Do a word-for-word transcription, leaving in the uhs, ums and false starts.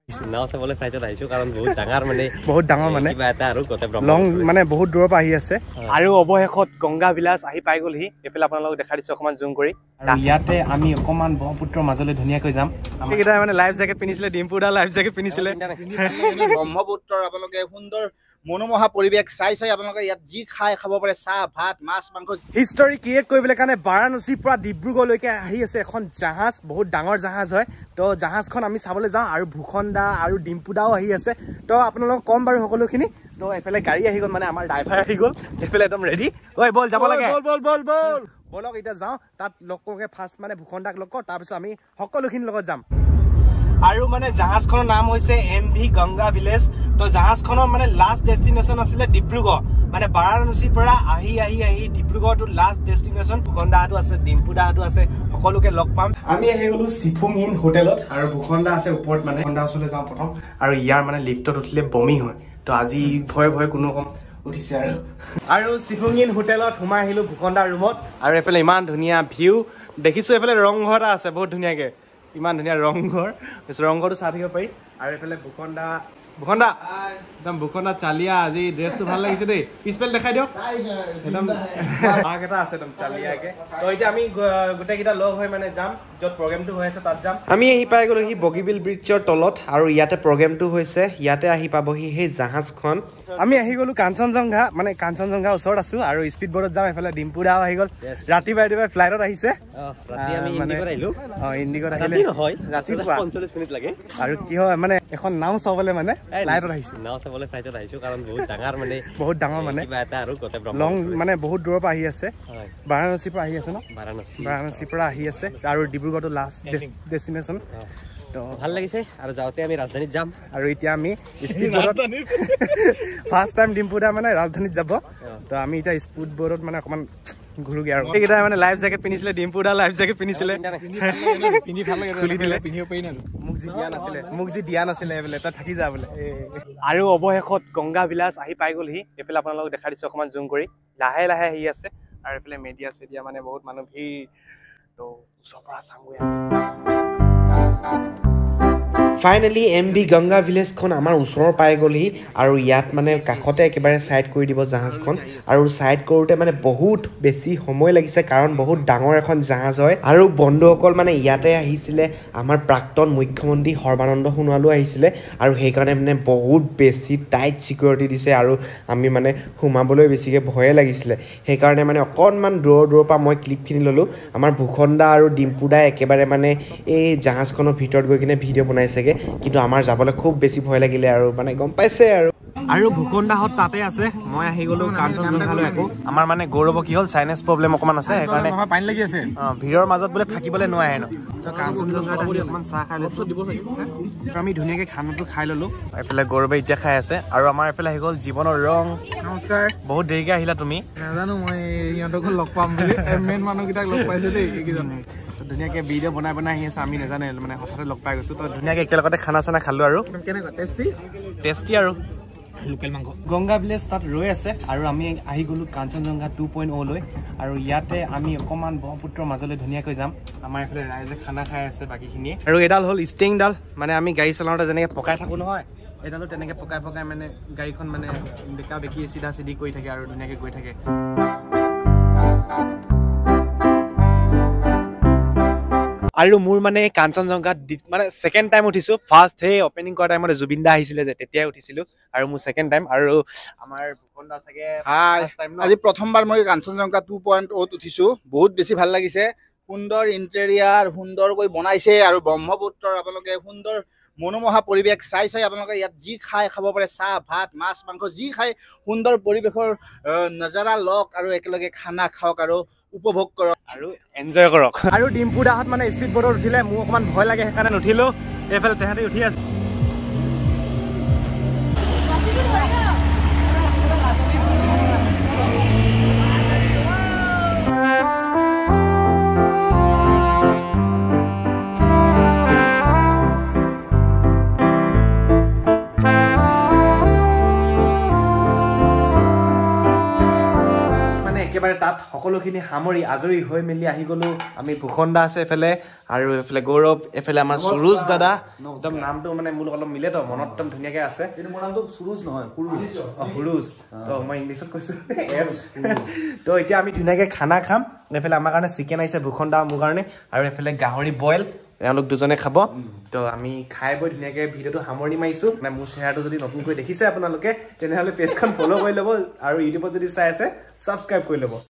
নাও চাবলৈ ফ্লাইটত আহিছো কাৰণ বহুত ডাঙৰ মানে বহুত ডাঙৰ মানে কিবা এটা আৰু গতে লং মানে বহুত দূৰৰ পৰা আহি আছে আৰু অৱশেষত গংগা বিলাস আহি পাই গলহি এফালে আপোনালোকক দেখা দিছো অকমান জুম কৰি আৰু ইয়াতে আমি অকমান ব্ৰহ্মপুত্ৰৰ মাজলৈ ধুনীয়াকৈ যাম এইকেইটা মানে লাইফ জেকেট পিন্ধিছিলে ডিম্পুদা লাইফ জেকেট পিন্ধিছিলে ব্ৰহ্মপুত্ৰৰ আপোনালোকে সুন্দৰ মনোমোহা পৰিৱেশ চাই চাই আপোনালোকে ইয়াত যি খাই খাব পাৰে চাহ ভাত মাছ মাংস হিষ্টৰী ক্ৰিয়েট কৰিবলৈ কাৰণে বাৰাণসীৰ পৰা ডিব্ৰুগড়লৈকে আহি আছে এখন জাহাজ বহুত ডাঙৰ জাহাজ হয় তো জাহাজখন আমি চাবলৈ যাওঁ আৰু ভূখণ্ডা আৰু ডিম্পুদাও আহি আছে তো আপোনালোকক কম বাৰু সকলোখিনি তো এফালে গাড়ী আহি গ'ল মানে আমাৰ ড্ৰাইভাৰ আহি গ'ল এফালে একদম ৰেডি ঐ বল যাব লাগে বল বল বল বল বলক এতিয়া যাওঁ তাত লগ কৰোঁগৈ ফাৰ্ষ্ট মানে ভূখণ্ডাক লগ কৰোঁ তাৰপিছত আমি সকলোখিনি লগত যাম আৰু মানে জাহাজখনৰ নাম হৈছে এম ভি গংগা ভিলেজ তো জাহাজখনৰ মানে লাষ্ট ডেষ্টিনেশ্যন আছিলে ডিব্ৰুগড় মানে বাৰাণসীৰ পৰা আহি আহি আহি ডিব্ৰুগড়টো লাষ্ট ডেষ্টিনেশ্যন ভূখণ্ডাটো আছে ডিম্পুদাটো আছে সকলোকে লগ পাম আমি আহি গ'লো চিফুং ইন হোটেলত আৰু ভূখণ্ডা আছে ওপৰত মানে ভূখণ্ডা ওচৰলৈ যাওঁ প্ৰথম আৰু ইয়াৰ মানে লিফ্টত উঠিলে বমি হয় তো আজি ভয়ে ভয়ে কোনো কম উঠিছে আৰু আৰু চিফুং ইন হোটেলত সোমাই আহিলোঁ ভূখণ্ডা ৰুমত আৰু এইফালে ইমান ধুনীয়া ভিউ দেখিছোঁ এইফালে ৰংঘৰ এটা আছে বহুত ধুনীয়াকৈ ইমান ধুনীয়া ৰংঘৰ ৰংঘৰটো চাই থাকিব পাৰি আৰু এইফালে ভূখণ্ডা ভূখণ্ডা একদম ভূখণ্ডা চালিয়া আজি ড্ৰেছটো ভাল লাগিছে দেই পিছফালে দেখাই দিয়ক একদম বাঘ এটা আছে একদম চালিয়াকে তো এতিয়া আমি গোটেইকেইটা লগ হৈ মানে যাম য'ত প্ৰগ্ৰেমটো হৈ আছে তাত যাম আমি আহি পাই গ'লো সি বগীবিল ব্ৰিজৰ তলত আৰু ইয়াতে প্ৰগ্ৰেমটো হৈছে ইয়াতে আহি পাবহি সেই জাহাজখন আমি আহি গ'লো কাঞ্চনজংঘা মানে কাঞ্চনজংঘা ওচৰত আছো আৰু স্পীড বোটত যাম এইফালে ডিম্পুদাও আহি গ'ল ৰাতিপুৱা ৰাতিপুৱা ফ্লাইটত আহিছে আৰু কি হয় মানে এখন নাও চাবলৈ মানে ফ্লাইটত আহিছে নাও চাবলৈ ফ্লাইটত আহিছো কাৰণ বহুত ডাঙৰ মানে বহুত ডাঙৰ মানে কিবা এটা আৰু গতে লং মানে বহুত দূৰৰ পৰা আহি আছে বাৰাণসীৰ পৰা আহি আছে ন বাৰাণসী বাৰাণসীৰ পৰা আহি আছে আৰু ডিব্ৰুগড়টো লাষ্ট ডেষ্টিনেশ্যন তো ভাল লাগিছে আৰু যাওঁতে আমি ৰাজধানীত যাম আৰু এতিয়া আমি স্পীড বোটত ফাৰ্ষ্ট টাইম ডিম্পুদা মানে ৰাজধানীত যাব তো আমি এতিয়া স্পীড বোটত মানে অকণমান ঘূৰোগে আৰু এইকেইটা মানে লাইফ জেকেট পিন্ধিছিলে ডিম্পুদা লাইফ জেকেট পিন্ধিছিলে পিন্ধি ভাল লাগে খুলি দিলে পিন্ধিব পাৰি না মোক যি দিয়া নাছিলে মোক যি দিয়া নাছিলে বোলে তাত থাকি যা বোলে আৰু অৱশেষত গংগা বিলাস আহি পাই গ'লহি এইফালে আপোনালোকক দেখা দিছোঁ অকণমান জুম কৰি লাহে লাহে আহি আছে আৰু এইফালে মেডিয়া চেডিয়া মানে বহুত মানুহ ভিৰ তো ওচৰৰ পৰা চামগৈ ফাইনেলি এম বি গংগা ভিলেজখন আমাৰ ওচৰৰ পাই গ'লহি আৰু ইয়াত মানে কাষতে একেবাৰে ছাইড কৰি দিব জাহাজখন আৰু ছাইড কৰোঁতে মানে বহুত বেছি সময় লাগিছে কাৰণ বহুত ডাঙৰ এখন জাহাজ হয় আৰু বন্ধুসকল মানে ইয়াতে আহিছিলে আমাৰ প্ৰাক্তন মুখ্যমন্ত্ৰী সৰ্বানন্দ সোণোৱালো আহিছিলে আৰু সেইকাৰণে মানে বহুত বেছি টাইট ছিকিউৰিটি দিছে আৰু আমি মানে সোমাবলৈ বেছিকৈ ভয়ে লাগিছিলে সেইকাৰণে মানে অকণমান দূৰৰ দূৰৰ পৰা মই ক্লিপখিনি ল'লোঁ আমাৰ ভূখণ্ডা আৰু ডিম্পুদাই একেবাৰে মানে এই জাহাজখনৰ ভিতৰত গৈ কিনে ভিডিঅ' বনাইছেগৈ কিন্তু আমাৰ যাবলৈ খুব বেছি ভয় লাগিলে আৰু মানে গম পাইছে আৰু আৰু ভূখণ্ডাহঁত তাতে আছে মই আহি গ'লোঁ কাঞ্চনজংঘালৈ আকৌ আমাৰ মানে গৌৰৱ কি হ'ল চাইনেছ প্ৰব্লেম অকণমান আছে সেইকাৰণে পানী লাগি আছে অঁ ভিৰৰ মাজত বোলে থাকিবলৈ নোৱাৰে ন তো কাঞ্চনজংঘাত আহি অকণমান চাহ খাই লৈছোঁ আমি ধুনীয়াকৈ খানাটো খাই ল'লোঁ এইফালে গৌৰৱে এতিয়া খাই আছে আৰু আমাৰ এইফালে আহি গ'ল জীৱনৰ ৰং নমস্কাৰ বহুত দেৰিকৈ আহিলা তুমি নাজানো মই সিহঁতকো লগ পাম বুলি মেইন মানুহকেইটাক লগ পাইছোঁ দেই এইকেইজন ধুনীয়াকৈ ভিডিঅ' বনাই বনাই আহি আছে আমি নাজানে মানে হঠাতে লগ পাই গৈছোঁ তো ধুনীয়াকৈ একেলগতে খানা চানা খালোঁ আৰু কেনেকুৱা টেষ্টি টেষ্টি আৰু লোকেল মাংস গংগা ভিলেজ তাত ৰৈ আছে আৰু আমি আহি গ'লোঁ কাঞ্চনজংঘা টু পইণ্ট অ' লৈ আৰু ইয়াতে আমি অকণমান ব্ৰহ্মপুত্ৰৰ মাজলৈ ধুনীয়াকৈ যাম আমাৰ এইফালে ৰাইজে খানা খাই আছে বাকীখিনিয়ে আৰু এডাল হ'ল ষ্টিংডাল মানে আমি গাড়ী চলাওঁতে যেনেকৈ পকাই থাকোঁ নহয় এডালো তেনেকৈ পকাই পকাই মানে গাড়ীখন মানে বেকা বেকি চিধা চিধি কৰি থাকে আৰু ধুনীয়াকৈ গৈ থাকে আৰু মোৰ মানে কাঞ্চনজংঘাত মানে ছেকেণ্ড টাইম উঠিছোঁ ফাৰ্ষ্ট সেই অপেনিং কৰা টাইমতে জুবিন দা আহিছিলে যে তেতিয়াই উঠিছিলোঁ আৰু মোৰ ছেকেণ্ড টাইম আৰু আমাৰ ভূখণ্ডা চাগে আজি প্ৰথমবাৰ মই কাঞ্চনজংঘা টু পইণ্ট অ'ত উঠিছোঁ বহুত বেছি ভাল লাগিছে সুন্দৰ ইণ্টেৰিয়াৰ সুন্দৰকৈ বনাইছে আৰু ব্ৰহ্মপুত্ৰৰ আপোনালোকে সুন্দৰ মনোমোহা পৰিৱেশ চাই চাই আপোনালোকে ইয়াত যি খাই খাব পাৰে চাহ ভাত মাছ মাংস যি খাই সুন্দৰ পৰিৱেশৰ নজাৰা লওক আৰু একেলগে খানা খাওক আৰু উপভোগ কৰক আৰু এনজয় কৰক আৰু ডিম্পুদাহঁত মানে স্পীড বোটত উঠিলে মোৰ অকণমান ভয় লাগে সেইকাৰণে নুঠিলোঁ এইফালে তেহেঁতে উঠি আছে একেবাৰে তাত সকলোখিনি সামৰি আজৰি হৈ মেলি আহি গ'লো আমি ভূষণ দা আছে এফালে আৰু এফালে গৌৰৱ এফালে আমাৰ সুৰুজ দাদা একদম নামটো মানে মোৰ অলপ মিলে তো মনত একদম ধুনীয়াকৈ আছে কিন্তু মোৰ নামটো সুৰুজ নহয় সুৰুজ অঁ সুৰুজ তো মই ইংলিছত কৈছোঁ তো এতিয়া আমি ধুনীয়াকৈ খানা খাম এফালে আমাৰ কাৰণে চিকেন আহিছে ভূষণ দা মোৰ কাৰণে আৰু এফালে গাহৰি বইল তেওঁলোক দুজনে খাব তো আমি খাই বৈ ধুনীয়াকৈ ভিডিঅ'টো সামৰণি মাৰিছোঁ মানে মোৰ চেহেৰাটো যদি নতুনকৈ দেখিছে আপোনালোকে তেনেহ'লে পেজখন ফ'ল' কৰি ল'ব আৰু ইউটিউবত যদি চাই আছে ছাবস্ক্ৰাইব কৰি ল'ব